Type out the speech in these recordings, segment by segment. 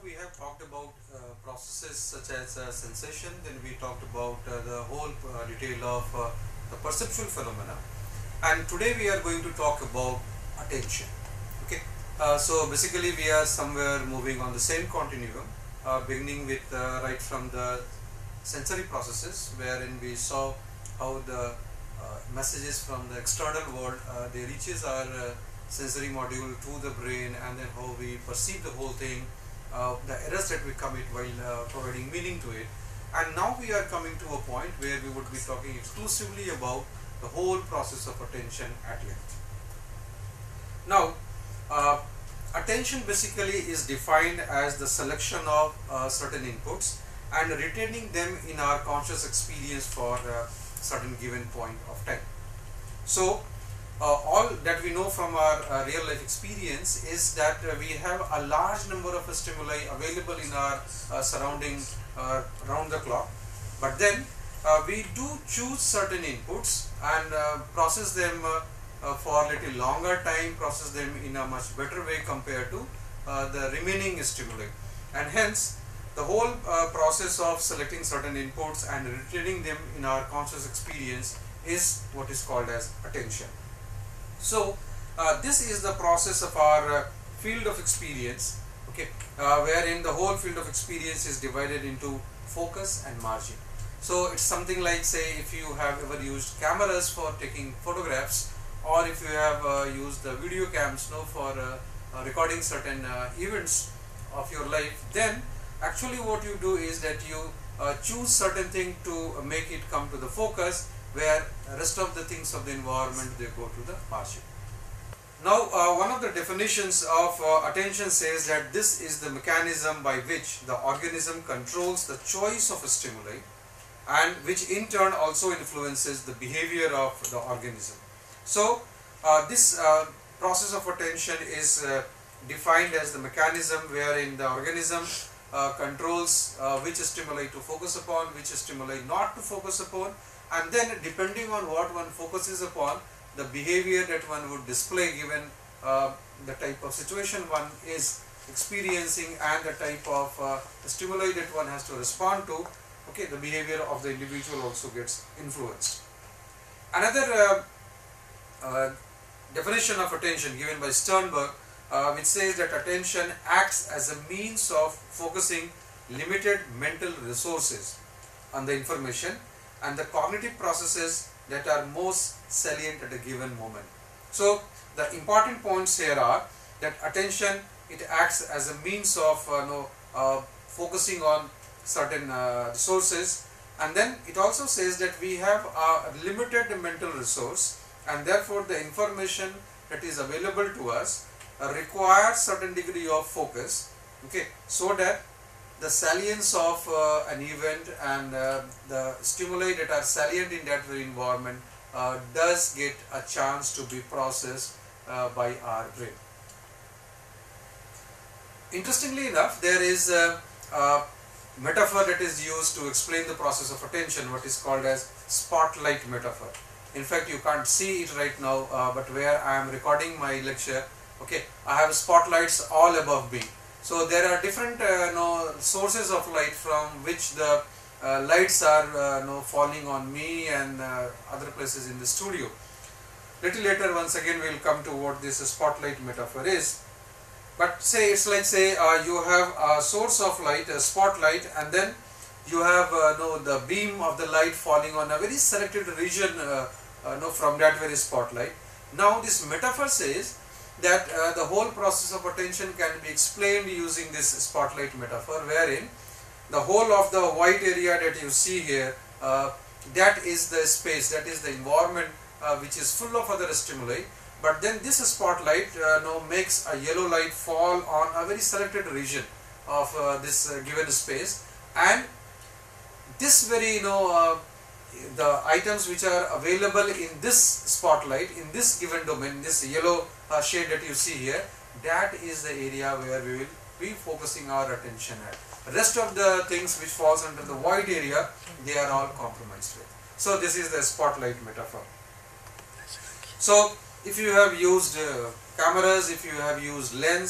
we have talked about processes such as sensation, then we talked about the whole detail of the perceptual phenomena, and today we are going to talk about attention. Okay, so basically we are somewhere moving on the same continuum, beginning with right from the sensory processes, wherein we saw how the messages from the external world they reaches our sensory module to the brain, and then how we perceive the whole thing, the errors that we commit while providing meaning to it. And now we are coming to a point where we would be talking exclusively about the whole process of attention at length. Now, attention basically is defined as the selection of certain inputs and retaining them in our conscious experience for a certain given point of time. So, all that we know from our real life experience is that we have a large number of stimuli available in our surrounding around the clock, but then we do choose certain inputs and process them for a little longer time, process them in a much better way compared to the remaining stimuli, and hence the whole process of selecting certain inputs and retaining them in our conscious experience is what is called as attention. So this is the process of our field of experience, okay, wherein the whole field of experience is divided into focus and margin. So it's something like, say, if you have ever used cameras for taking photographs, or if you have used the video cams for recording certain events of your life, then actually what you do is that you choose certain thing to make it come to the focus, where rest of the things of the environment they go to the margin. Now one of the definitions of attention says that this is the mechanism by which the organism controls the choice of a stimuli, and which in turn also influences the behavior of the organism. So this process of attention is defined as the mechanism wherein the organism controls which stimuli to focus upon, which stimuli not to focus upon, and then depending on what one focuses upon, the behavior that one would display given the type of situation one is experiencing and the type of stimuli that one has to respond to, okay, the behavior of the individual also gets influenced. Another definition of attention given by Sternberg, which says that attention acts as a means of focusing limited mental resources on the information and the cognitive processes that are most salient at a given moment. So the important points here are that attention, it acts as a means of focusing on certain resources, and then it also says that we have a limited mental resource, and therefore the information that is available to us requires certain degree of focus, okay, so that the salience of an event and the stimuli that are salient in that very environment does get a chance to be processed by our brain. Interestingly enough, there is a metaphor that is used to explain the process of attention, what is called as spotlight metaphor. In fact, you can't see it right now, but where I am recording my lecture, okay, I have spotlights all above me. So there are different sources of light from which the lights are falling on me and other places in the studio. Little later, once again, we will come to what this spotlight metaphor is. But say it's like, say you have a source of light, a spotlight, and then you have the beam of the light falling on a very selected region from that very spotlight. Now this metaphor says that the whole process of attention can be explained using this spotlight metaphor, wherein the whole of the white area that you see here, that is the space, that is the environment which is full of other stimuli, but then this spotlight makes a yellow light fall on a very selected region of this given space, and this very the items which are available in this spotlight, in this given domain, this yellow shade that you see here, that is the area where we will be focusing our attention at. The rest of the things which falls under the white area, they are all compromised with. So this is the spotlight metaphor. So if you have used cameras, if you have used lens,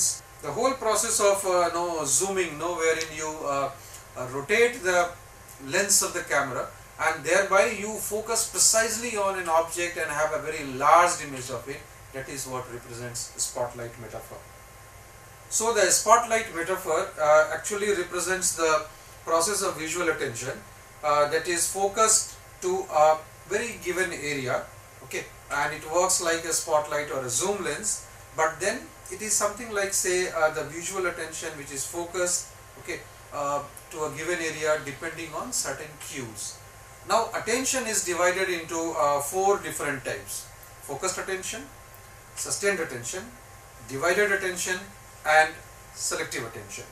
The whole process of zooming, wherein you rotate the lens of the camera and thereby you focus precisely on an object and have a very large image of it, that is what represents spotlight metaphor. So the spotlight metaphor actually represents the process of visual attention that is focused to a very given area, okay, and it works like a spotlight or a zoom lens, but then it is something like, say, the visual attention which is focused, okay, to a given area depending on certain cues. Now attention is divided into 4 different types: focused attention, sustained attention, divided attention, and selective attention.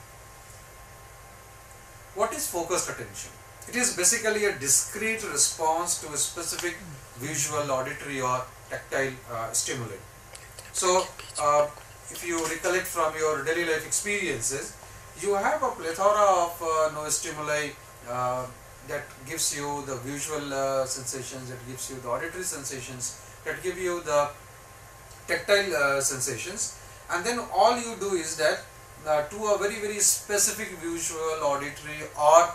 What is focused attention? It is basically a discrete response to a specific visual, auditory or tactile stimuli. So if you recollect from your daily life experiences, you have a plethora of stimuli that gives you the visual sensations, that gives you the auditory sensations, that give you the tactile sensations, and then all you do is that to a very specific visual, auditory or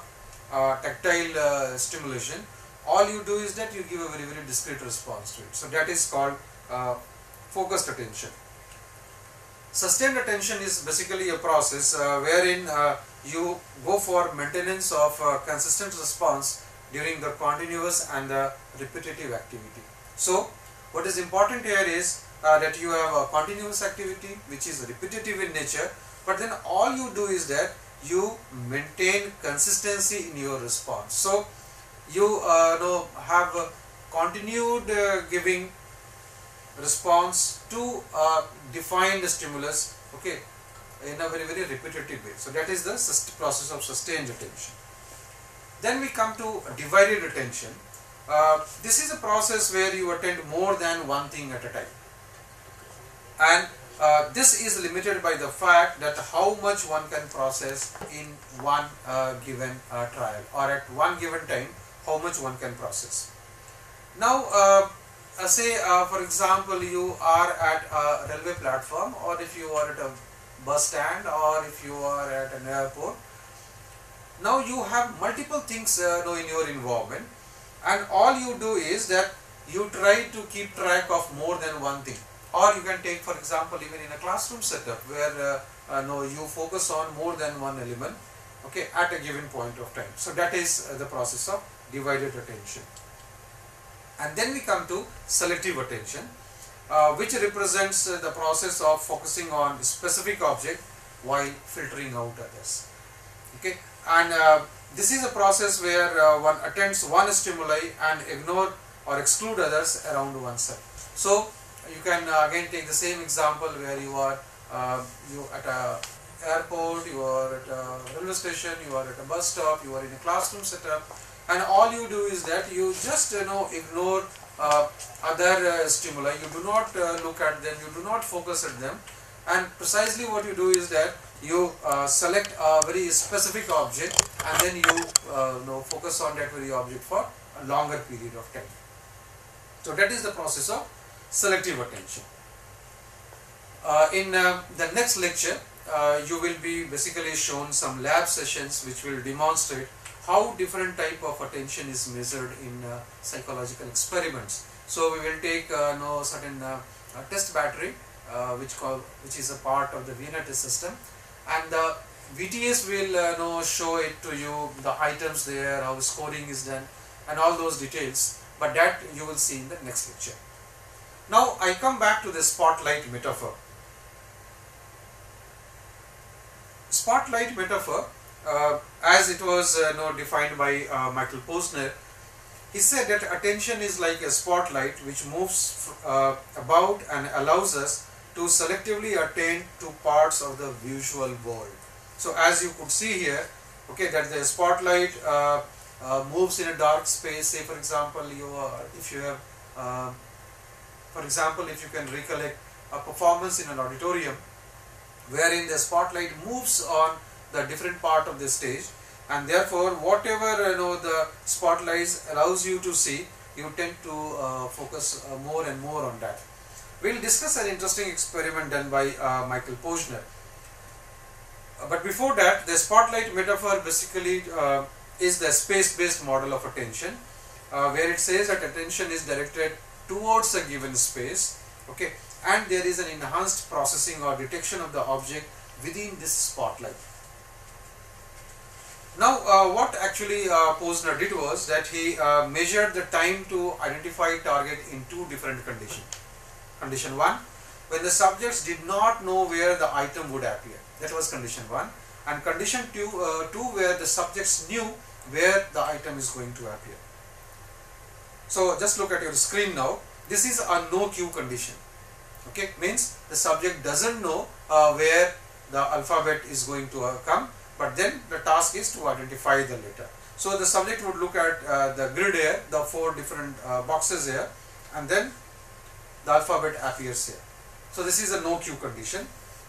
tactile stimulation, all you do is that you give a very discrete response to it. So that is called focused attention. Sustained attention is basically a process wherein you go for maintenance of consistent response during the continuous and the repetitive activity. So what is important here is that you have a continuous activity which is repetitive in nature, but then all you do is that you maintain consistency in your response. So you have continued giving response to a defined stimulus, okay, in a very repetitive way. So that is the process of sustained attention. Then we come to divided attention. This is a process where you attend more than one thing at a time, and this is limited by the fact that how much one can process in one given trial, or at one given time how much one can process. Now say for example you are at a railway platform, or if you are at a bus stand, or if you are at an airport. Now you have multiple things in your involvement, and all you do is that you try to keep track of more than one thing. Or you can take, for example, even in a classroom setup where you focus on more than one element, okay, at a given point of time. So that is the process of divided attention. And then we come to selective attention, which represents the process of focusing on a specific object while filtering out others. Okay, and this is a process where one attends one stimuli and ignore or exclude others around oneself. So you can again take the same example where you are at a airport, you are at a railway station, you are at a bus stop, you are in a classroom setup, and all you do is that you just ignore other stimuli. You do not look at them, you do not focus at them, and precisely what you do is that you select a very specific object and then you focus on that very object for a longer period of time. So that is the process of selective attention. In the next lecture you will be basically shown some lab sessions which will demonstrate how different type of attention is measured in psychological experiments. So we will take certain test battery which is a part of the Vienna test system, and the VTS will show it to you, the items there, how scoring is done and all those details, but that you will see in the next lecture. Now I come back to the spotlight metaphor. Spotlight metaphor, as it was defined by Michael Posner, he said that attention is like a spotlight which moves about and allows us to selectively attend to parts of the visual world. So as you could see here, okay, that the spotlight moves in a dark space. Say for example, if you can recollect a performance in an auditorium wherein the spotlight moves on the different part of the stage, and therefore whatever the spotlights allows you to see, you tend to focus more and more on that. We will discuss an interesting experiment done by Michael Posner. But before that, the spotlight metaphor basically is the space-based model of attention, where it says that attention is directed towards a given space, okay, and there is an enhanced processing or detection of the object within this spotlight. Now, what actually Posner did was that he measured the time to identify target in two different conditions. Condition 1, when the subjects did not know where the item would appear. That was condition 1. And condition 2, where the subjects knew where the item is going to appear. So, just look at your screen now. This is a no cue condition. Okay, means the subject doesn't know where the alphabet is going to come, but then the task is to identify the letter. So, the subject would look at the grid here, the 4 different boxes here, and then the alphabet appears here. So, this is a no cue condition.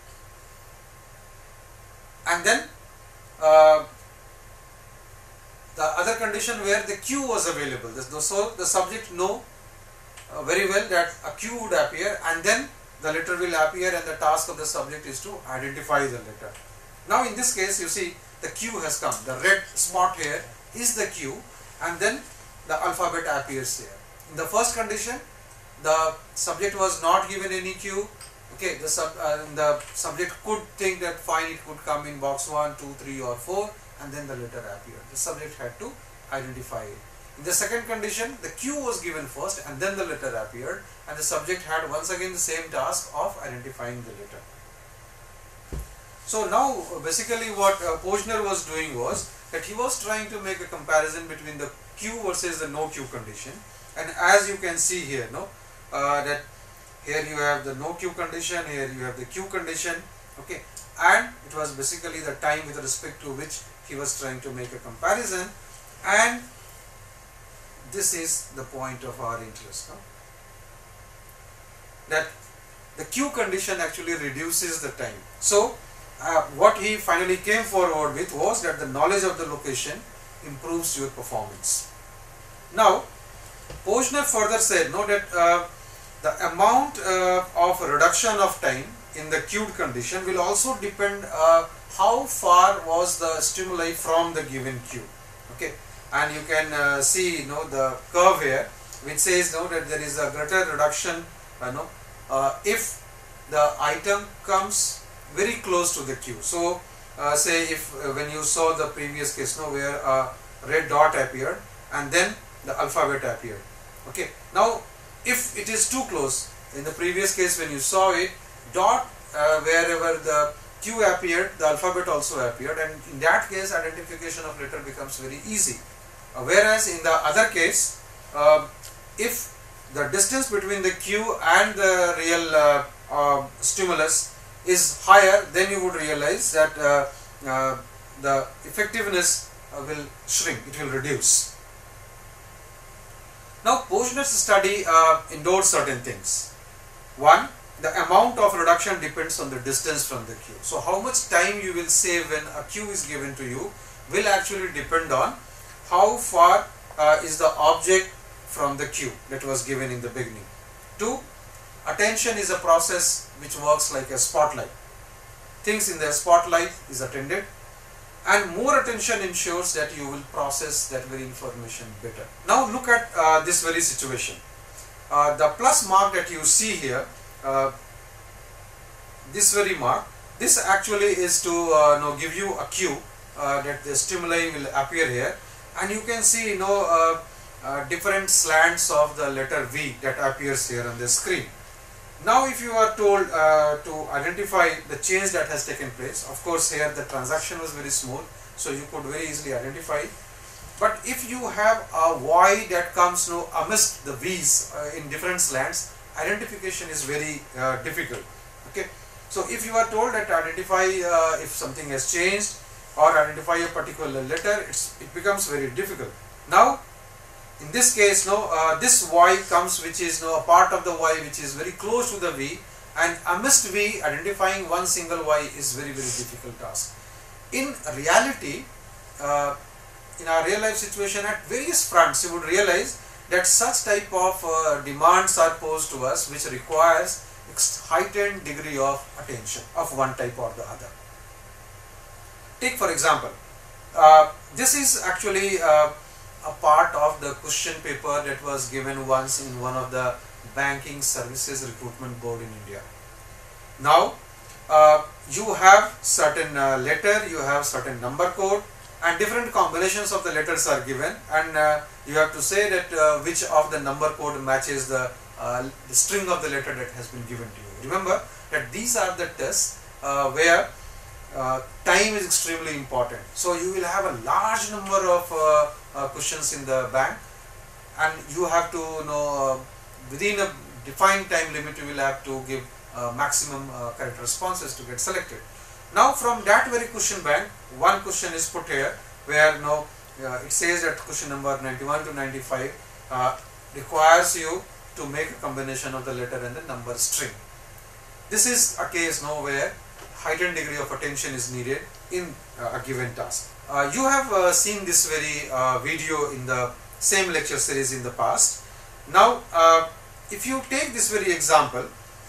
And then the other condition where the cue was available. So, the subject know very well that a cue would appear and then the letter will appear, and the task of the subject is to identify the letter. Now, in this case, you see the cue has come. The red spot here is the cue, and then the alphabet appears here. In the first condition, the subject was not given any cue. Okay, the subject could think that fine, it could come in box 1, 2, 3 or 4, and then the letter appeared. The subject had to identify it. In the second condition, the cue was given first and then the letter appeared, and the subject had once again the same task of identifying the letter. So now basically what Posner was doing was that he was trying to make a comparison between the cue versus the no cue condition. And as you can see here, that here you have the no cue condition, here you have the cue condition, okay, and it was basically the time with respect to which he was trying to make a comparison, and this is the point of our interest, that the cue condition actually reduces the time. So what he finally came forward with was that the knowledge of the location improves your performance. Now Posner further said that the amount of reduction of time in the cued condition will also depend how far was the stimuli from the given cue. Okay, and you can see the curve here, which says that there is a greater reduction if the item comes very close to the cue. So say if when you saw the previous case where a red dot appeared and then the alphabet appeared. Okay, now if it is too close, in the previous case when you saw it, dot wherever the cue appeared, the alphabet also appeared, and in that case identification of letter becomes very easy. Whereas in the other case, if the distance between the cue and the real stimulus is higher, then you would realize that the effectiveness will shrink, it will reduce. Now Posner's study endorsed certain things. One, the amount of reduction depends on the distance from the cue. So how much time you will save when a cue is given to you will actually depend on how far is the object from the cue that was given in the beginning. 2, attention is a process which works like a spotlight. Things in the spotlight is attended, and more attention ensures that you will process that very information better. Now look at this very situation. The plus mark that you see here, this very mark, this actually is to give you a cue that the stimuli will appear here, and you can see different slants of the letter V that appears here on the screen. Now if you are told to identify the change that has taken place, of course here the transaction was very small, so you could very easily identify. But if you have a Y that comes amidst the V's in different slants, identification is very difficult. Okay, so if you are told that identify if something has changed or identify a particular letter, it becomes very difficult. Now in this case, this Y comes, which is a part of the Y which is very close to the V, and amidst V identifying one single Y is very difficult task. In reality, in our real life situation at various fronts, you would realize that such type of demands are posed to us which requires heightened degree of attention of one type or the other. take for example, this is actually a part of the question paper that was given once in one of the banking services recruitment board in India. Now you have certain letter, you have certain number code, and different combinations of the letters are given, and you have to say that which of the number code matches the string of the letter that has been given to you. Remember that these are the tests where time is extremely important. So you will have a large number of questions in the bank, and you have to know within a defined time limit you will have to give maximum correct responses to get selected. Now from that very question bank, one question is put here where it says that question number 91 to 95 requires you to make a combination of the letter and the number string. This is a case where heightened degree of attention is needed in a given task. You have seen this very video in the same lecture series in the past. Now if you take this very example,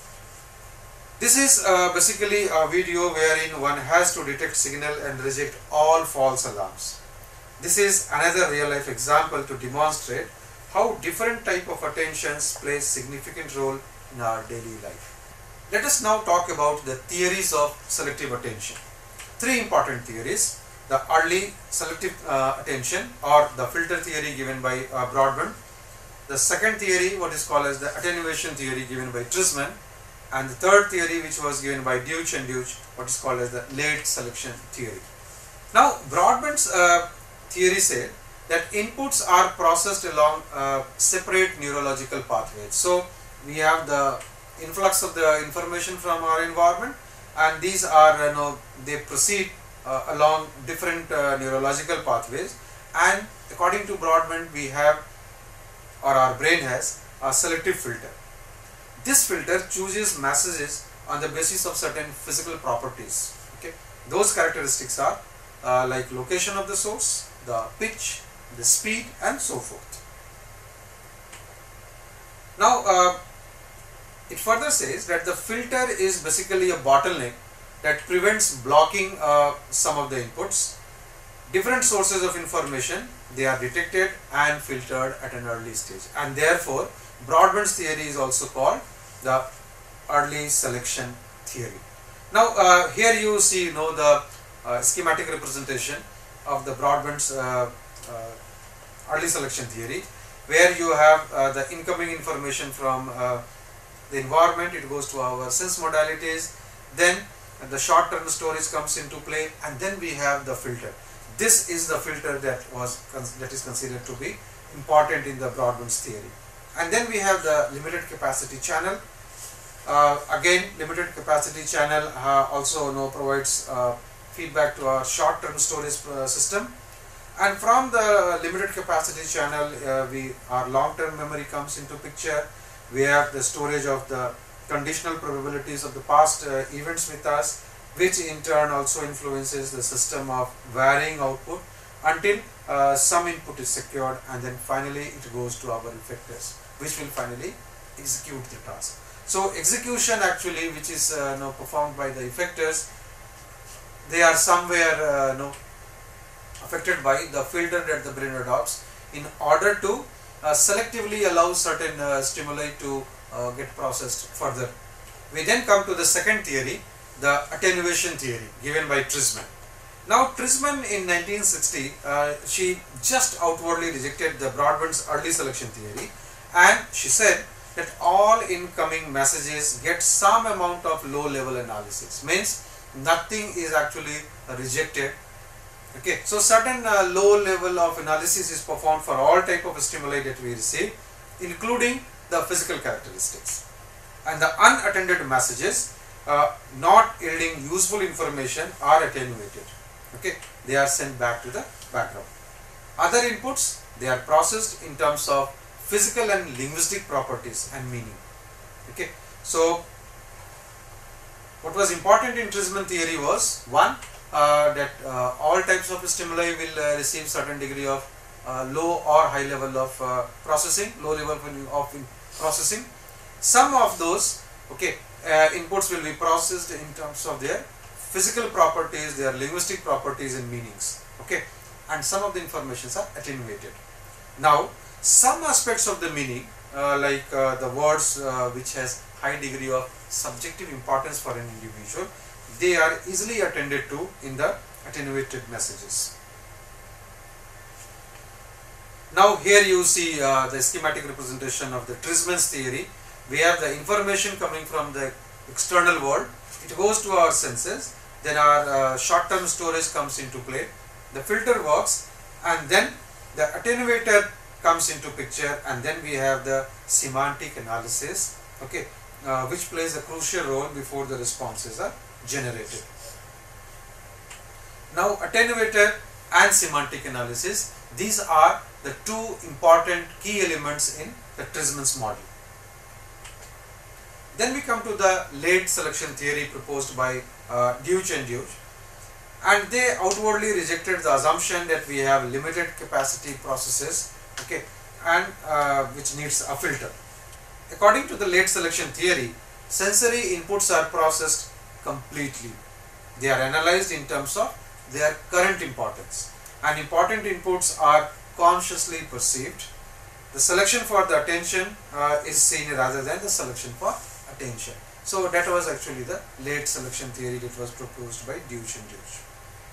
this is basically a video wherein one has to detect signal and reject all false alarms. This is another real life example to demonstrate how different type of attentions play significant role in our daily life. Let us now talk about the theories of selective attention. Three important theories: the early selective attention, or the filter theory given by Broadbent; the second theory, what is called as the attenuation theory, given by Trisman; and the third theory, which was given by Deutsch and Deutsch, what is called as the late selection theory. Now Broadbent's theory said that inputs are processed along separate neurological pathways. So we have the influx of the information from our environment, and these are they proceed along different neurological pathways, and according to Broadbent we have, or our brain has, a selective filter. This filter chooses messages on the basis of certain physical properties. Okay, those characteristics are like location of the source, the pitch, the speed, and so forth. Now it further says that the filter is basically a bottleneck that prevents blocking some of the inputs. Different sources of information, they are detected and filtered at an early stage, and therefore Broadbent's theory is also called the early selection theory. Now here you see the schematic representation of the Broadbent's early selection theory, where you have the incoming information from the environment. It goes to our sense modalities, then the short-term storage comes into play, and then we have the filter. This is the filter that is considered to be important in the Broadbent's theory. And then we have the limited capacity channel. Again, limited capacity channel also provides feedback to our short-term storage system, and from the limited capacity channel our long-term memory comes into picture. We have the storage of the conditional probabilities of the past events with us, which in turn also influences the system of varying output until some input is secured, and then finally it goes to our effectors, which will finally execute the task. So execution actually, which is performed by the effectors, they are somewhere affected by the filter that the brain adopts in order to selectively allow certain stimuli to get processed further. We then come to the second theory, the attenuation theory, given by Trisman. Now Trisman in 1960, she just outwardly rejected the Broadbent's early selection theory, and she said that all incoming messages get some amount of low level analysis, means nothing is actually rejected. Okay, so certain low level of analysis is performed for all type of stimuli that we receive, including the physical characteristics, and the unattended messages not yielding useful information are attenuated. Okay, they are sent back to the background. Other inputs, they are processed in terms of physical and linguistic properties and meaning. Okay, so what was important in Trisman theory was, one, that all types of stimuli will receive certain degree of low or high level of processing, low level of processing. Some of those inputs will be processed in terms of their physical properties, their linguistic properties and meanings. Okay, and some of the informations are attenuated. Now, some aspects of the meaning, like the words which has high degree of subjective importance for an individual, they are easily attended to in the attenuated messages. Now here you see the schematic representation of the Trisman's theory. We have the information coming from the external world, it goes to our senses, then our short-term storage comes into play, the filter works, and then the attenuator comes into picture, and then we have the semantic analysis, okay, which plays a crucial role before the responses are generated. Now attenuator and semantic analysis, these are the two important key elements in the Trisman's model. Then we come to the late selection theory proposed by Deutsch and Deutsch, and they outwardly rejected the assumption that we have limited capacity processes, okay, and which needs a filter. According to the late selection theory, sensory inputs are processed completely. They are analyzed in terms of their current importance, and important inputs are consciously perceived. The selection for the attention is seen rather than the selection for attention. So that was actually the late selection theory that was proposed by Deutsch and Deutsch.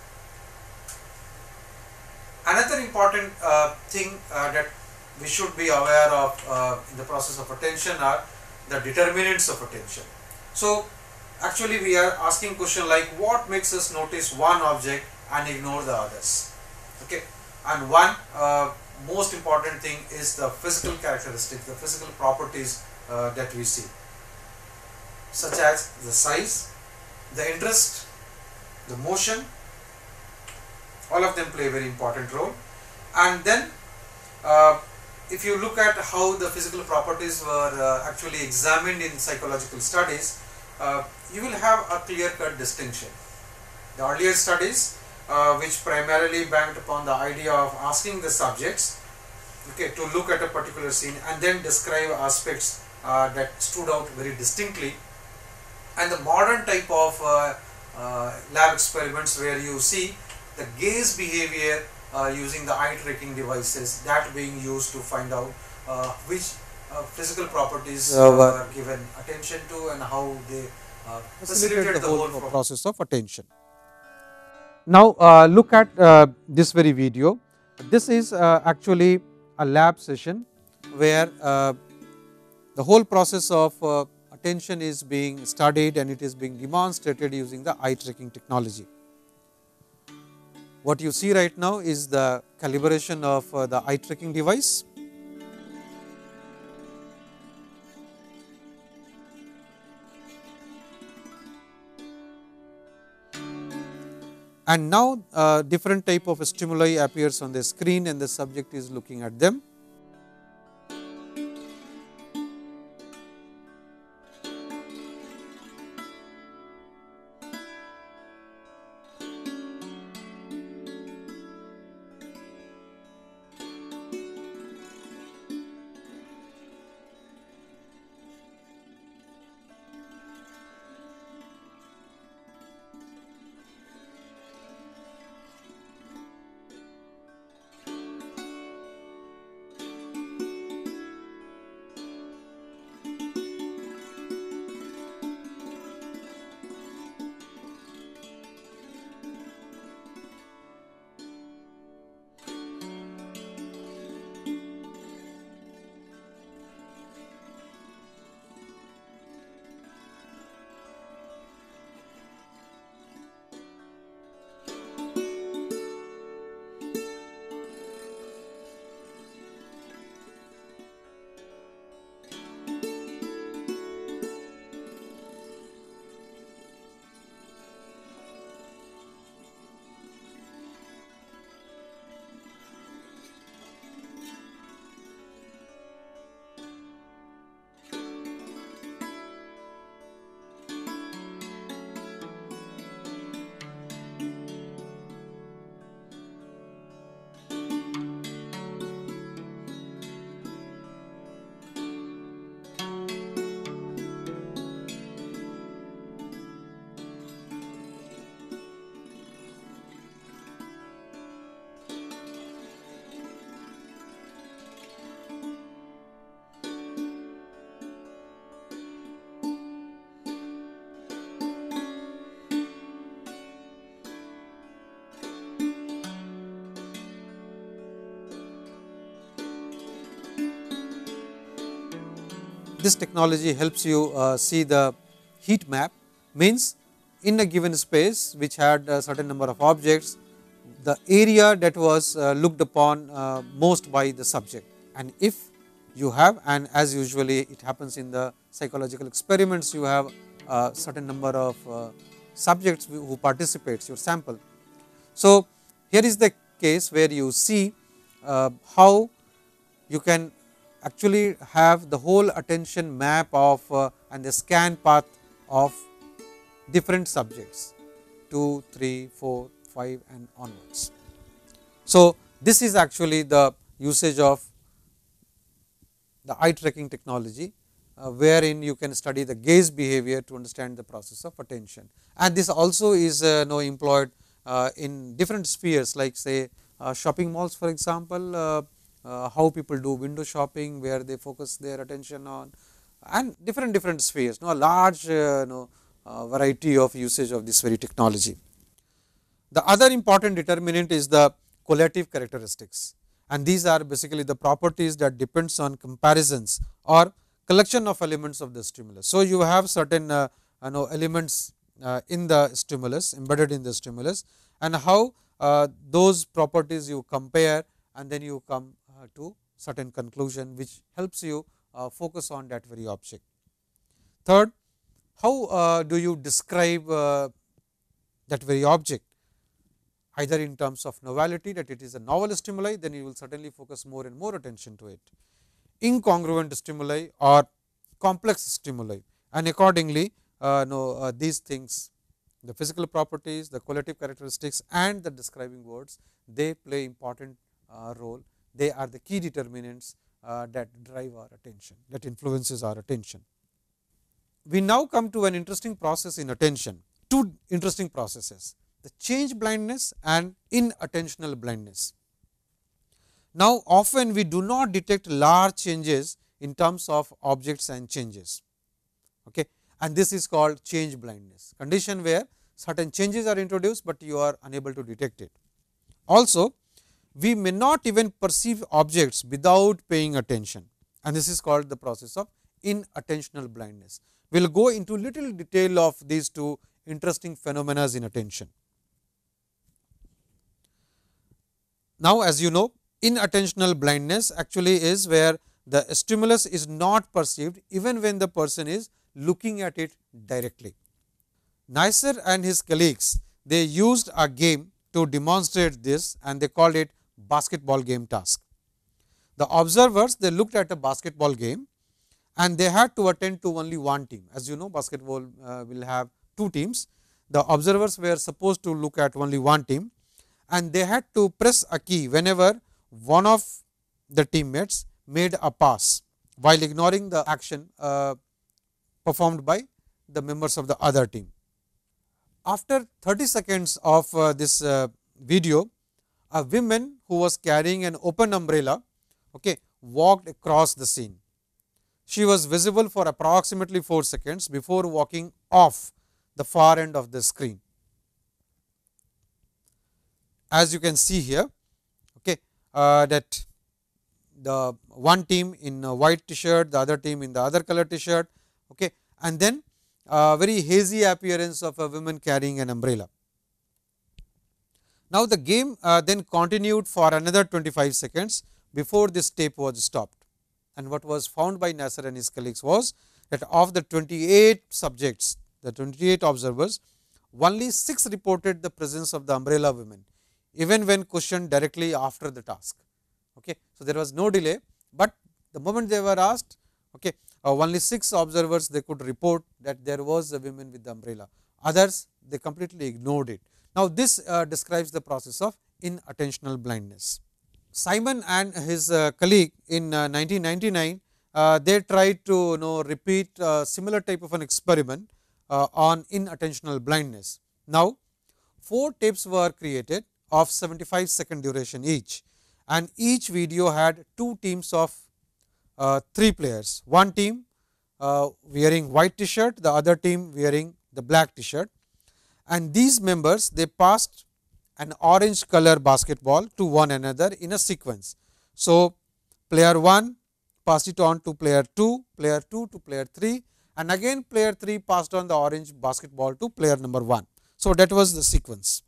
Another important thing that we should be aware of in the process of attention are the determinants of attention. So actually we are asking question like, what makes us notice one object and ignore the others? Okay, and one most important thing is the physical characteristics, the physical properties that we see, such as the size, the interest, the motion. All of them play a very important role. And then if you look at how the physical properties were actually examined in psychological studies, you will have a clear-cut distinction. The earlier studies, which primarily banked upon the idea of asking the subjects, okay, to look at a particular scene and then describe aspects that stood out very distinctly, and the modern type of lab experiments where you see the gaze behavior using the eye tracking devices, that being used to find out which physical properties were given attention to and how they facilitated the whole process of attention. Now look at this very video. This is actually a lab session where the whole process of attention is being studied and it is being demonstrated using the eye tracking technology. What you see right now is the calibration of the eye tracking device. And now different type of stimuli appears on the screen and the subject is looking at them. this technology helps you see the heat map, means in a given space which had a certain number of objects, the area that was looked upon most by the subject. And if you have, and as usually it happens in the psychological experiments, you have a certain number of subjects who participates your sample. So, here is the case where you see how you can actually have the whole attention map of and the scan path of different subjects 2, 3, 4, 5 and onwards. So, this is actually the usage of the eye tracking technology, wherein you can study the gaze behavior to understand the process of attention. And this also is employed in different spheres, like say shopping malls, for example, how people do window shopping, where they focus their attention on, and different spheres, a large variety of usage of this very technology. The other important determinant is the correlative characteristics, and these are basically the properties that depends on comparisons or collection of elements of the stimulus. So, you have certain elements in the stimulus, embedded in the stimulus, and how those properties you compare, and then you come to certain conclusion which helps you focus on that very object. Third, how do you describe that very object, either in terms of novelty, that it is a novel stimuli, then you will certainly focus more and more attention to it, incongruent stimuli or complex stimuli, and accordingly these things, the physical properties, the correlative characteristics and the describing words, they play important role. They are the key determinants that drive our attention, that influences our attention. We now come to an interesting process in attention, two interesting processes, the change blindness and inattentional blindness. Now, often we do not detect large changes in terms of objects and changes, okay, and this is called change blindness, condition where certain changes are introduced, but you are unable to detect it. Also, we may not even perceive objects without paying attention, and this is called the process of inattentional blindness. We will go into little detail of these two interesting phenomena in attention. Now, as you know, inattentional blindness actually is where the stimulus is not perceived even when the person is looking at it directly. Nasser and his colleagues, they used a game to demonstrate this, and they called it basketball game task. The observers, they looked at a basketball game and they had to attend to only one team. As you know, basketball will have two teams. The observers were supposed to look at only one team, and they had to press a key whenever one of the teammates made a pass, while ignoring the action performed by the members of the other team. After 30 seconds of this video, a woman who was carrying an open umbrella, okay, walked across the scene. She was visible for approximately 4 seconds before walking off the far end of the screen. As you can see here, okay, that the one team in a white t-shirt, the other team in the other color t-shirt, okay, and then very hazy appearance of a woman carrying an umbrella. Now, the game then continued for another 25 seconds before this tape was stopped, and what was found by Nasser and his colleagues was that of the 28 subjects, the 28 observers, only 6 reported the presence of the umbrella women, even when questioned directly after the task. Okay. So, there was no delay, but the moment they were asked, okay, only 6 observers, they could report that there was a woman with the umbrella, others they completely ignored it. Now, this describes the process of inattentional blindness. Simon and his colleague in 1999, they tried to repeat similar type of an experiment on inattentional blindness. Now, 4 tapes were created of 75-second duration each, and each video had 2 teams of 3 players, one team wearing white t-shirt, the other team wearing the black t-shirt, and these members, they passed an orange color basketball to one another in a sequence. So, player 1 passed it on to player 2 to player 3, and again player 3 passed on the orange basketball to player number 1. So, that was the sequence.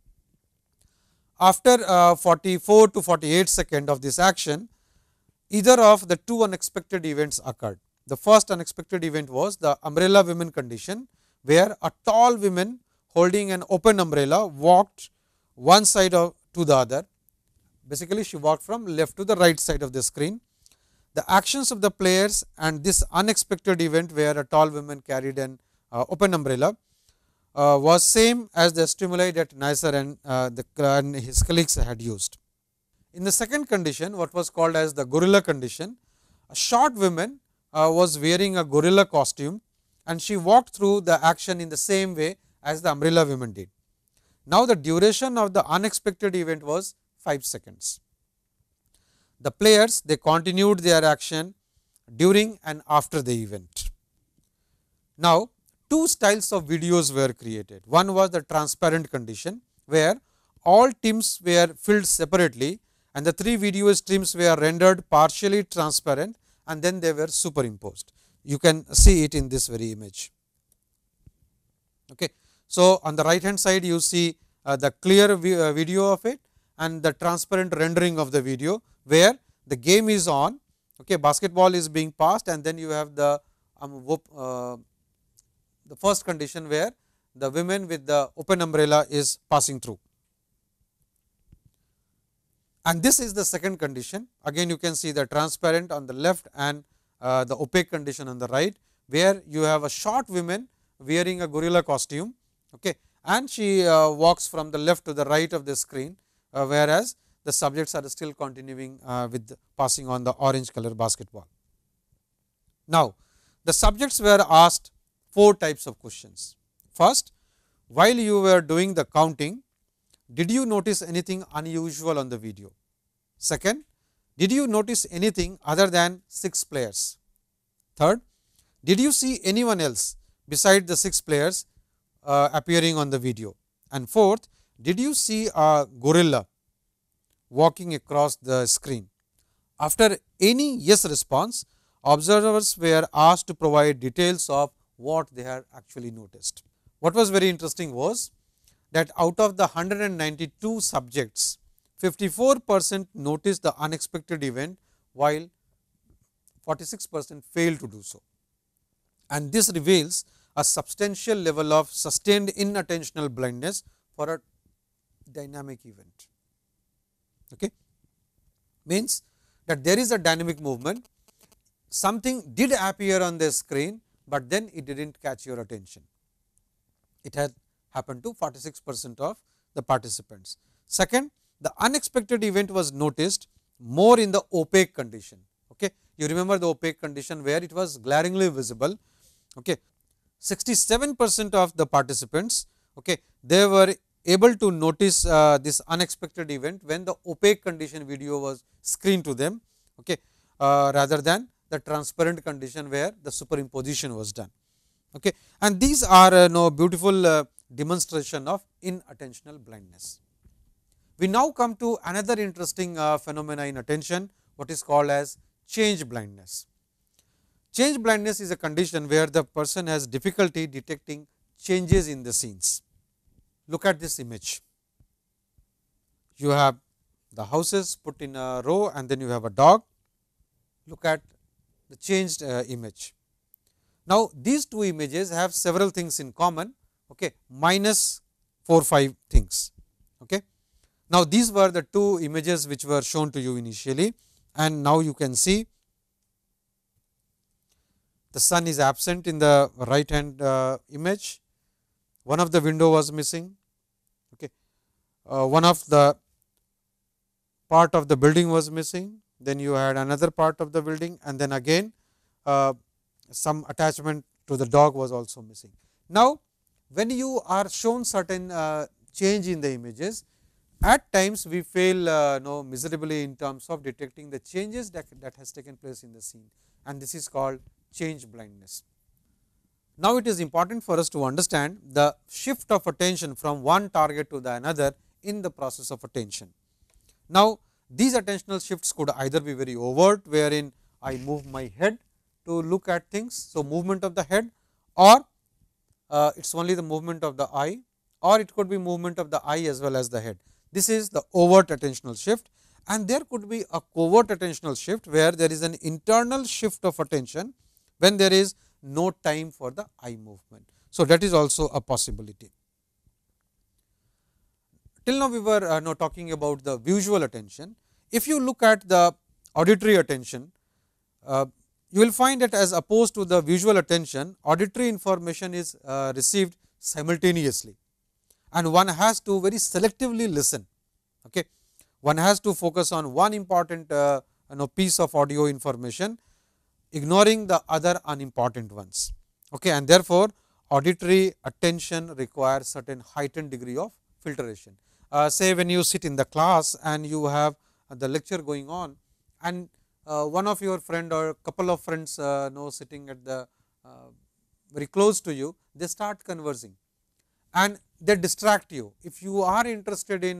After 44 to 48 seconds of this action, either of the two unexpected events occurred. The first unexpected event was the umbrella women condition, where a tall woman holding an open umbrella walked one side to the other. Basically, she walked from left to the right side of the screen. The actions of the players and this unexpected event where a tall woman carried an open umbrella was same as the stimuli that Neisser and his colleagues had used. In the second condition, what was called as the gorilla condition, a short woman was wearing a gorilla costume, and she walked through the action in the same way as the umbrella woman did. Now, the duration of the unexpected event was 5 seconds. The players, they continued their action during and after the event. Now, two styles of videos were created. One was the transparent condition, where all teams were filled separately and the 3 video streams were rendered partially transparent and then they were superimposed. You can see it in this very image. Okay. So, on the right hand side you see the clear video of it and the transparent rendering of the video, where the game is on, okay, basketball is being passed, and then you have the first condition where the women with the open umbrella is passing through. And this is the second condition. Again you can see the transparent on the left and the opaque condition on the right, where you have a short woman wearing a gorilla costume, okay, and she walks from the left to the right of the screen, whereas the subjects are still continuing with passing on the orange color basketball. Now, the subjects were asked 4 types of questions. First, while you were doing the counting, did you notice anything unusual on the video? Second, did you notice anything other than 6 players? Third, did you see anyone else beside the 6 players appearing on the video? And fourth, did you see a gorilla walking across the screen? After any yes response, observers were asked to provide details of what they had actually noticed. What was very interesting was that out of the 192 subjects, 54% noticed the unexpected event, while 46% failed to do so. And this reveals a substantial level of sustained inattentional blindness for a dynamic event. Okay. Means that there is a dynamic movement, something did appear on the screen, but then it did not catch your attention. It had happened to 46% of the participants. Second, the unexpected event was noticed more in the opaque condition. Okay. You remember the opaque condition where it was glaringly visible. Okay. 67% of the participants, okay, they were able to notice this unexpected event when the opaque condition video was screened to them, okay, rather than the transparent condition where the superimposition was done. Okay. And these are beautiful demonstration of inattentional blindness. We now come to another interesting phenomena in attention, what is called as change blindness. Change blindness is a condition where the person has difficulty detecting changes in the scenes. Look at this image. You have the houses put in a row and then you have a dog. Look at the changed image. Now, these two images have several things in common, okay, minus 4-5 things. Okay. Now, these were the two images which were shown to you initially, and now you can see the sun is absent in the right hand image, one of the window was missing, okay. One of the part of the building was missing, then you had another part of the building, and then again some attachment to the dog was also missing. Now, when you are shown certain change in the images, at times we fail miserably in terms of detecting the changes that has taken place in the scene, and this is called change blindness. Now, it is important for us to understand the shift of attention from one target to the another in the process of attention. Now, these attentional shifts could either be very overt, wherein I move my head to look at things. So, movement of the head, or it is only the movement of the eye, or it could be movement of the eye as well as the head. This is the overt attentional shift, and there could be a covert attentional shift, where there is an internal shift of attention when there is no time for the eye movement. So, that is also a possibility. Till now we were now talking about the visual attention. If you look at the auditory attention, you will find that as opposed to the visual attention, auditory information is received simultaneously, and one has to very selectively listen. Okay. One has to focus on one important piece of audio information, ignoring the other unimportant ones. Okay. And therefore, auditory attention requires certain heightened degree of filtration. Say when you sit in the class and you have the lecture going on, and one of your friend or couple of friends sitting at the very close to you, they start conversing and they distract you. If you are interested in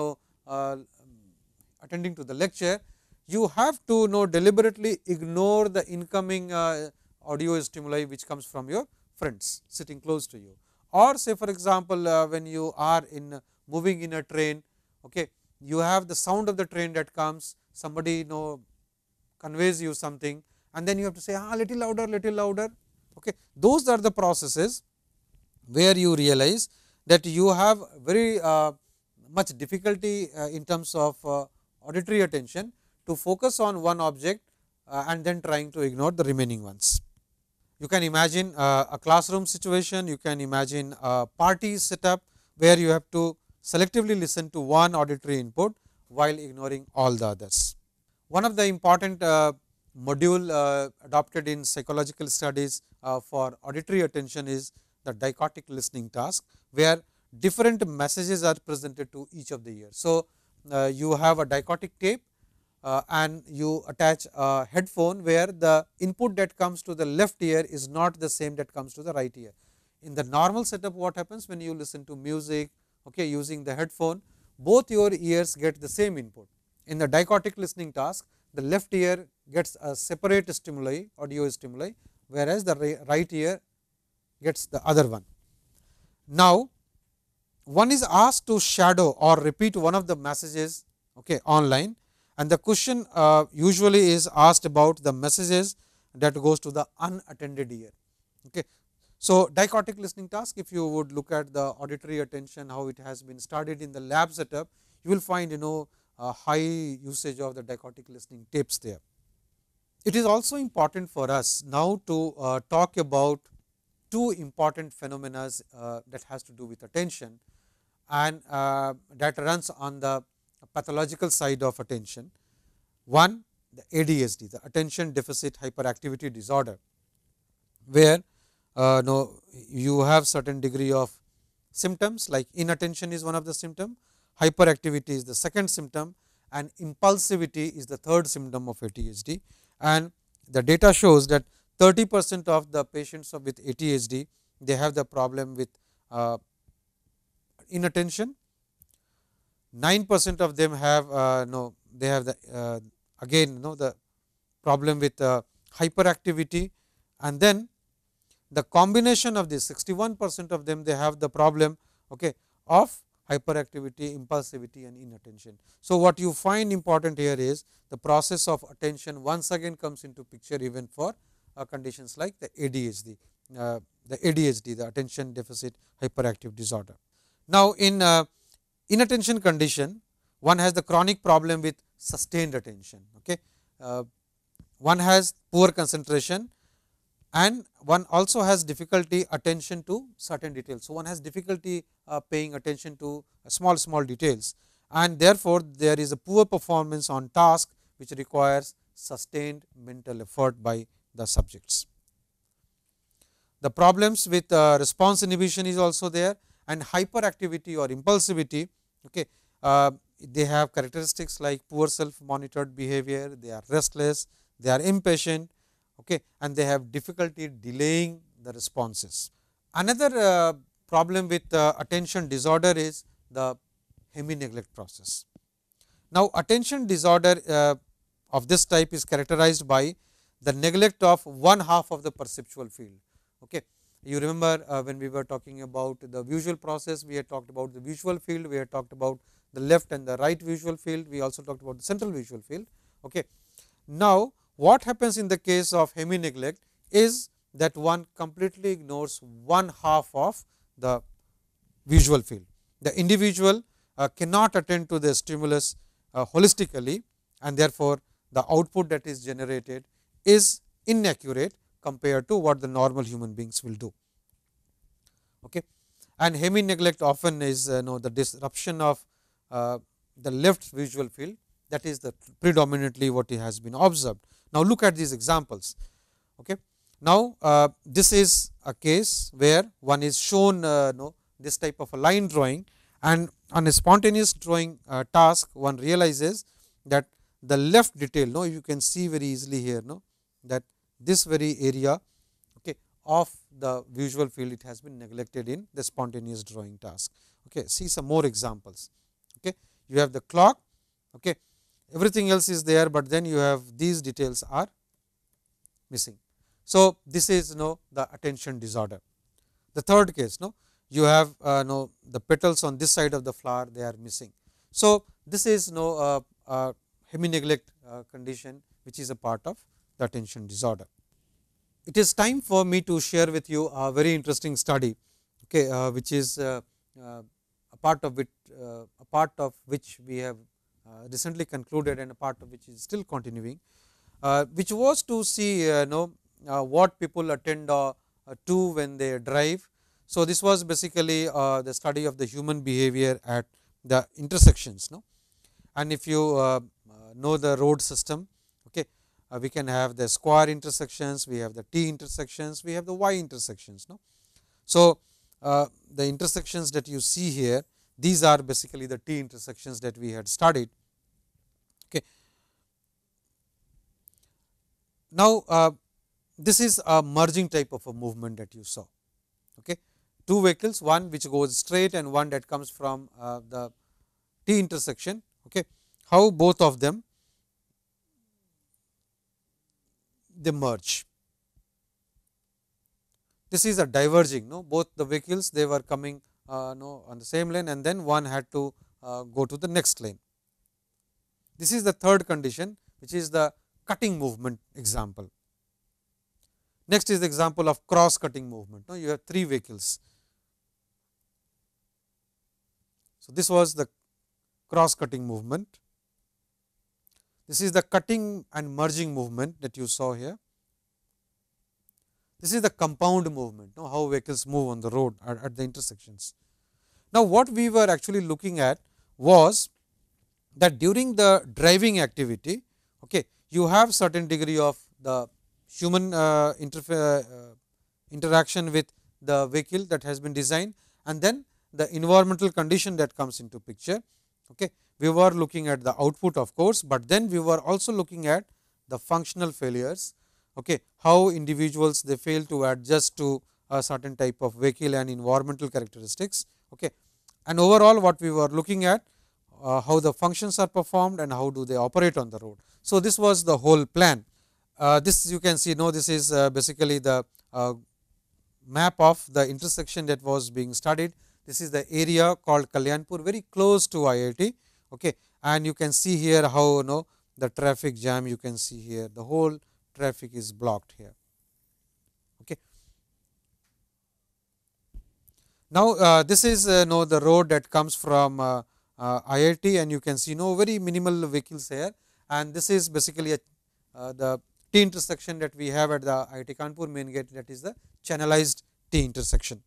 attending to the lecture, you have to deliberately ignore the incoming audio stimuli which comes from your friends sitting close to you. Or say for example, when you are in moving in a train, okay, you have the sound of the train that comes, somebody conveys you something, and then you have to say little louder, little louder. Okay. Those are the processes where you realize that you have very much difficulty in terms of auditory attention to focus on one object and then trying to ignore the remaining ones. You can imagine a classroom situation, you can imagine a party setup where you have to selectively listen to one auditory input while ignoring all the others. One of the important module adopted in psychological studies for auditory attention is the dichotic listening task, where different messages are presented to each of the ears. So, you have a dichotic tape and you attach a headphone where the input that comes to the left ear is not the same that comes to the right ear. In the normal setup, what happens when you listen to music, okay, using the headphone, both your ears get the same input. In the dichotic listening task, the left ear gets a separate stimuli, audio stimuli, whereas the right ear gets the other one. Now, one is asked to shadow or repeat one of the messages, okay, online, and the question usually is asked about the messages that goes to the unattended ear. Okay. So, dichotic listening task, if you would look at the auditory attention, how it has been studied in the lab setup, you will find a high usage of the dichotic listening tapes there. It is also important for us now to talk about two important phenomena that has to do with attention, and that runs on the pathological side of attention. One, the ADHD, the attention deficit hyperactivity disorder, where you have certain degree of symptoms like inattention is one of the symptom, hyperactivity is the second symptom, and impulsivity is the third symptom of ADHD. And the data shows that 30% of the patients with ADHD, they have the problem with inattention, 9% of them have they have the again the problem with hyperactivity, and then the combination of this 61% of them, they have the problem, okay, of hyperactivity, impulsivity and inattention. So, what you find important here is the process of attention once again comes into picture even for conditions like the ADHD, the attention deficit hyperactive disorder. Now, in inattention condition, one has the chronic problem with sustained attention. Okay. One has poor concentration, and one also has difficulty attention to certain details. So, one has difficulty paying attention to small details, and therefore, there is a poor performance on task which requires sustained mental effort by the subjects. The problems with response inhibition is also there, and hyperactivity or impulsivity, okay, they have characteristics like poor self monitored behavior, they are restless, they are impatient, okay, and they have difficulty delaying the responses. Another problem with attention disorder is the hemi neglect process. Now, attention disorder of this type is characterized by the neglect of one half of the perceptual field. Okay. You remember when we were talking about the visual process, we had talked about the visual field, we had talked about the left and the right visual field, we also talked about the central visual field. Okay. Now, what happens in the case of hemi neglect is that one completely ignores one half of the visual field. The individual cannot attend to the stimulus holistically, and therefore, the output that is generated is inaccurate compared to what the normal human beings will do. Okay. And hemi neglect often is the disruption of the left visual field, that is the predominantly what has been observed. Now, look at these examples. Okay. Now, this is a case where one is shown this type of a line drawing, and on a spontaneous drawing task one realizes that the left detail, you can see very easily here, that this very area, okay, of the visual field, it has been neglected in the spontaneous drawing task. Okay. See some more examples. Okay. You have the clock, okay, everything else is there, but then you have these details are missing. So, this is the attention disorder. The third case, you have the petals on this side of the flower, they are missing. So, this is hemi neglect condition, which is a part of the attention disorder. It is time for me to share with you a very interesting study, okay, which is a part of which we have recently concluded, and a part of which is still continuing, which was to see what people attend to when they drive. So, this was basically the study of the human behavior at the intersections. And if you know the road system, okay, we can have the square intersections, we have the T intersections, we have the Y intersections. So, the intersections that you see here, these are basically the T intersections that we had studied. Okay. Now, this is a merging type of a movement that you saw. Okay. Two vehicles, one which goes straight and one that comes from the T intersection. Okay. How both of them they merge. This is a diverging. Both the vehicles, they were coming on the same lane, and then one had to go to the next lane. This is the third condition, which is the cutting movement example. Next is the example of cross cutting movement. You have three vehicles. So, this was the cross cutting movement. This is the cutting and merging movement that you saw here. This is the compound movement, how vehicles move on the road at the intersections. Now, what we were actually looking at was that during the driving activity, okay, you have certain degree of the human interaction with the vehicle that has been designed, and then the environmental condition that comes into picture. Okay. We were looking at the output, of course, but then we were also looking at the functional failures, okay, how individuals they fail to adjust to a certain type of vehicle and environmental characteristics. Okay. And overall what we were looking at how the functions are performed and how do they operate on the road. So, this was the whole plan. This you can see, this is basically the map of the intersection that was being studied. This is the area called Kalyanpur, very close to IIT. Okay. And you can see here how the traffic jam, you can see here the whole traffic is blocked here. Okay. Now, this is the road that comes from IIT, and you can see very minimal vehicles here, and this is basically the T intersection that we have at the IIT Kanpur main gate, that is the channelized T intersection.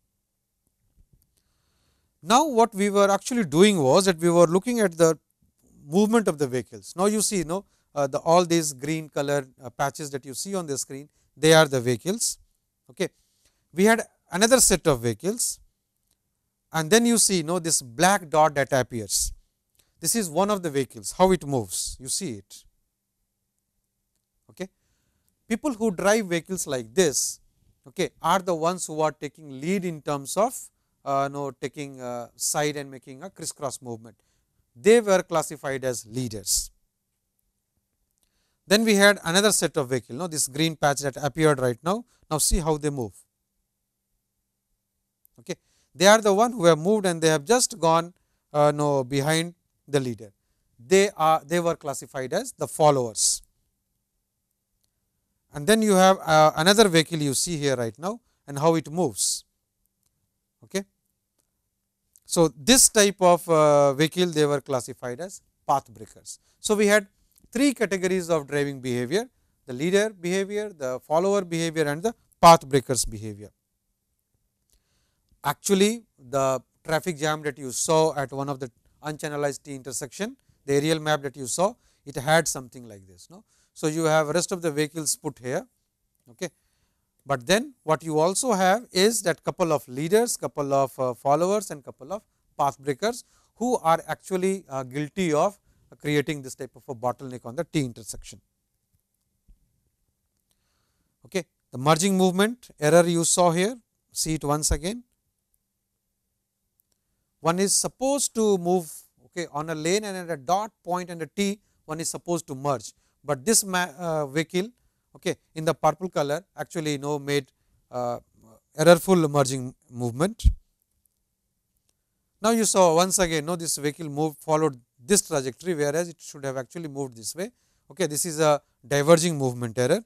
Now, what we were actually doing was that we were looking at the movement of the vehicles. Now, you see all these green color patches that you see on the screen, they are the vehicles. Okay. We had another set of vehicles, and then you see this black dot that appears. This is one of the vehicles, how it moves, you see it. Okay. People who drive vehicles like this, okay, are the ones who are taking lead in terms of taking side and making a crisscross movement. They were classified as leaders. Then we had another set of vehicle, no, this green patch that appeared right now. Now see how they move. Okay. They are the one who have moved and they have just gone no, behind the leader. They were classified as the followers. And then you have another vehicle you see here right now and how it moves. Okay. So, this type of vehicle they were classified as path breakers. So, we had three categories of driving behavior: the leader behavior, the follower behavior and the path breakers behavior. Actually, the traffic jam that you saw at one of the unchannelized T intersection, the aerial map that you saw, it had something like this. No? So, you have rest of the vehicles put here, okay. But then what you also have is that couple of leaders, couple of followers and couple of path breakers who are actually guilty of creating this type of a bottleneck on the T intersection. Okay. The merging movement error you saw here, see it once again. One is supposed to move, okay, on a lane and at a dot point and a T, one is supposed to merge, but this vehicle, okay, in the purple color actually made errorful merging movement. Now, you saw once again this vehicle followed this trajectory, whereas it should have actually moved this way. Okay, this is a diverging movement error.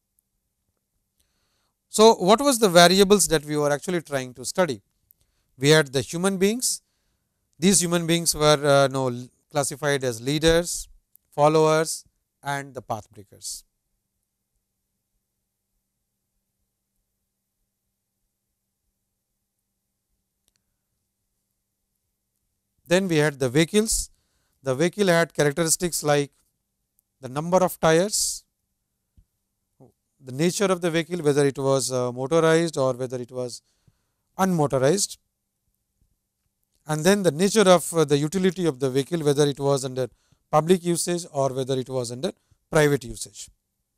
So, what was the variables that we were actually trying to study? We had the human beings. These human beings were classified as leaders, followers and the path breakers. Then we had the vehicles. The vehicle had characteristics like the number of tires, the nature of the vehicle, whether it was motorized or whether it was unmotorized, and then the nature of the utility of the vehicle, whether it was under public usage or whether it was under private usage.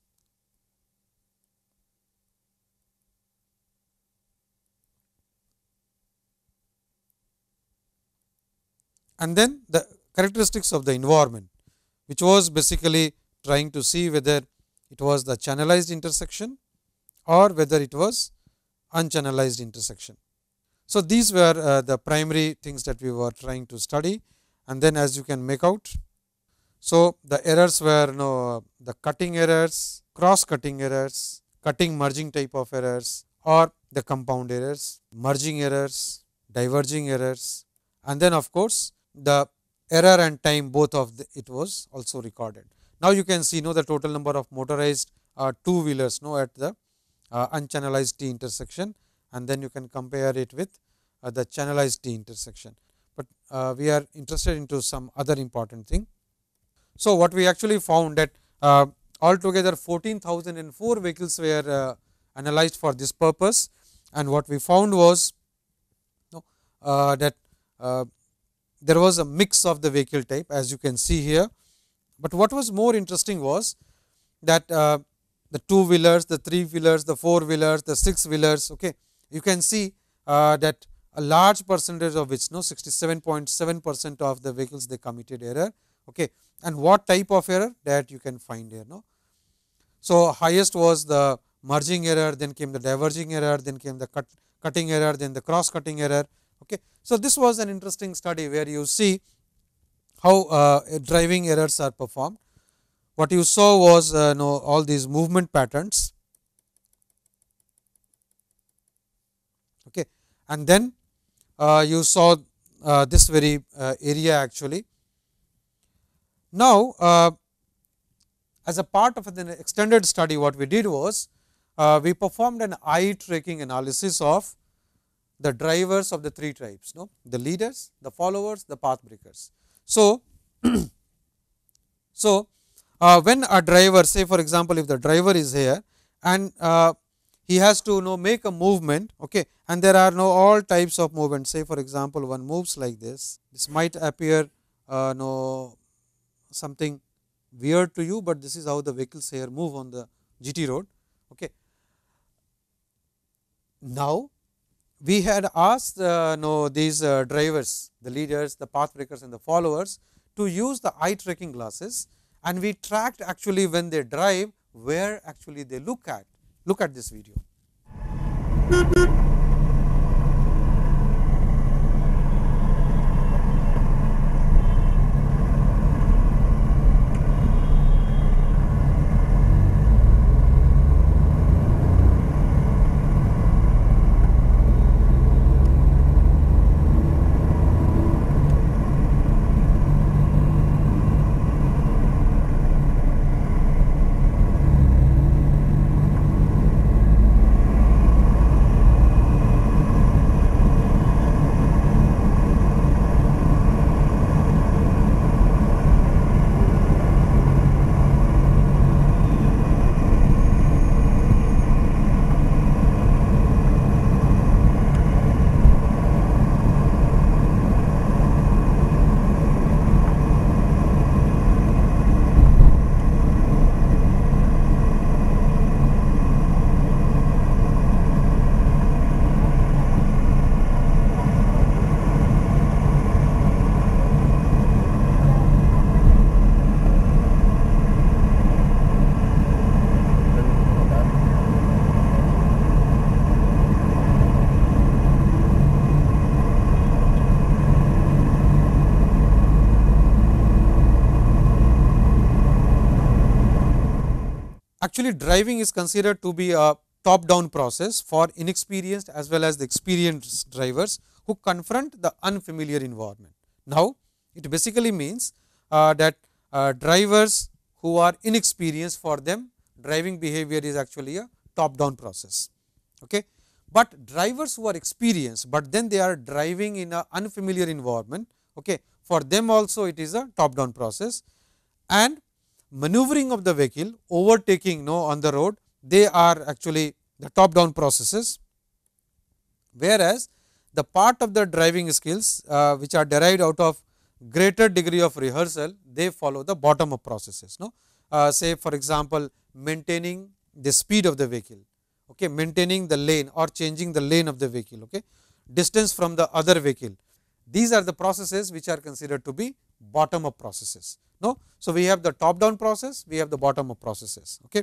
And then the characteristics of the environment, which was basically trying to see whether it was the channelized intersection or whether it was unchannelized intersection. So, these were the primary things that we were trying to study, and then as you can make out. So, the errors were the cutting errors, cross cutting errors, cutting merging type of errors or the compound errors, merging errors, diverging errors, and then of course, the error and time both of it was also recorded. Now, you can see the total number of motorized two wheelers at the unchannelized T intersection, and then you can compare it with the channelized T intersection. But we are interested into some other important thing. So, what we actually found that altogether 14,004 vehicles were analyzed for this purpose, and what we found was that there was a mix of the vehicle type, as you can see here. But what was more interesting was that the two wheelers, the three wheelers, the four wheelers, the six wheelers, okay, you can see that a large percentage of which 67.7% of the vehicles they committed error. Okay, and what type of error that you can find here. So, highest was the merging error, then came the diverging error, then came the cutting error, then the cross cutting error. Okay. So, this was an interesting study where you see how driving errors are performed. What you saw was all these movement patterns, okay, and then you saw this very area actually. Now, as a part of an extended study, what we did was we performed an eye tracking analysis of the drivers of the three types, the leaders, the followers, the path breakers. So, when a driver, say for example, if the driver is here and he has to make a movement, okay, and there are all types of movements. Say for example, one moves like this. This might appear something weird to you, but this is how the vehicles here move on the GT road. Okay. Now, we had asked these drivers, the leaders, the path breakers and the followers to use the eye tracking glasses and we tracked actually when they drive where actually they look at. Look at this video. Actually, driving is considered to be a top down process for inexperienced as well as the experienced drivers who confront the unfamiliar environment. Now, it basically means that drivers who are inexperienced, for them driving behavior is actually a top down process. Okay. But drivers who are experienced, but then they are driving in an unfamiliar environment, okay, for them also it is a top down process, and maneuvering of the vehicle, overtaking on the road, they are actually the top down processes, whereas the part of the driving skills which are derived out of greater degree of rehearsal, they follow the bottom up processes. Say for example, maintaining the speed of the vehicle, okay, maintaining the lane or changing the lane of the vehicle, okay, distance from the other vehicle. These are the processes which are considered to be bottom up processes. No, so we have the top down process, we have the bottom up processes. Okay.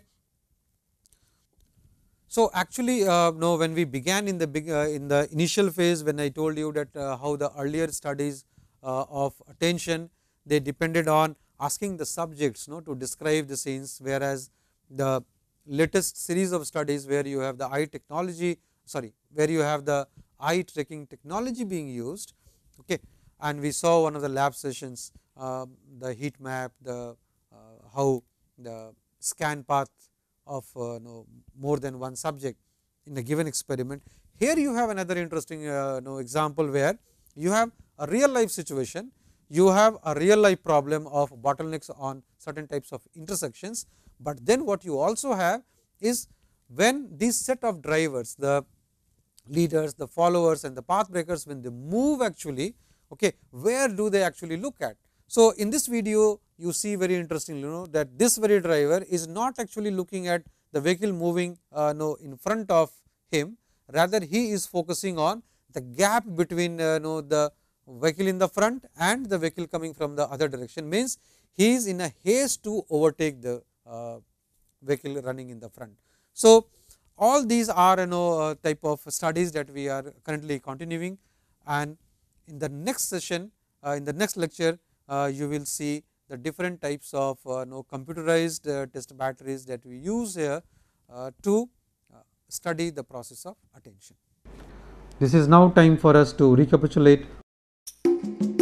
So actually, no, when we began in the initial phase, when I told you that how the earlier studies of attention, they depended on asking the subjects to describe the scenes, whereas the latest series of studies where you have the eye technology, where you have the eye tracking technology being used, okay, and we saw one of the lab sessions, the heat map, the how the scan path of more than one subject in a given experiment. Here you have another interesting example where you have a real life situation, you have a real life problem of bottlenecks on certain types of intersections, but then what you also have is when this set of drivers, the leaders, the followers and the path breakers, when they move actually, okay, where do they actually look at. So, in this video you see very interestingly that this very driver is not actually looking at the vehicle moving in front of him, rather he is focusing on the gap between the vehicle in the front and the vehicle coming from the other direction, means he is in a haste to overtake the vehicle running in the front. So, all these are type of studies that we are currently continuing, and in the next session, in the next lecture, you will see the different types of computerized test batteries that we use here to study the process of attention. This is now time for us to recapitulate